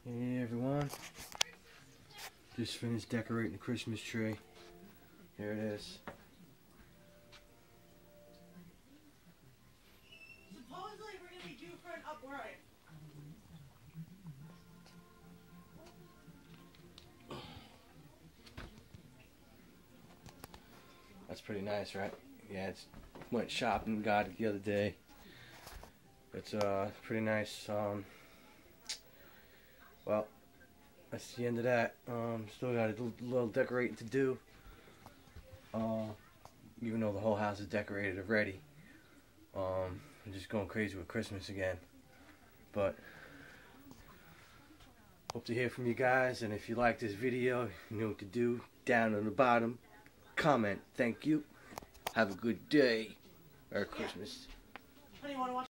Hey everyone, just finished decorating the Christmas tree. Here it is. Supposedly we're going to be due for an upgrade. That's pretty nice, right? Yeah, it's went shopping, got it the other day. It's pretty nice. Well, that's the end of that. Still got a little decorating to do. Even though the whole house is decorated already. I'm just going crazy with Christmas again. But hope to hear from you guys, and if you like this video, you know what to do. Down on the bottom, comment. Thank you. Have a good day. Merry Christmas. Honey, you want to watch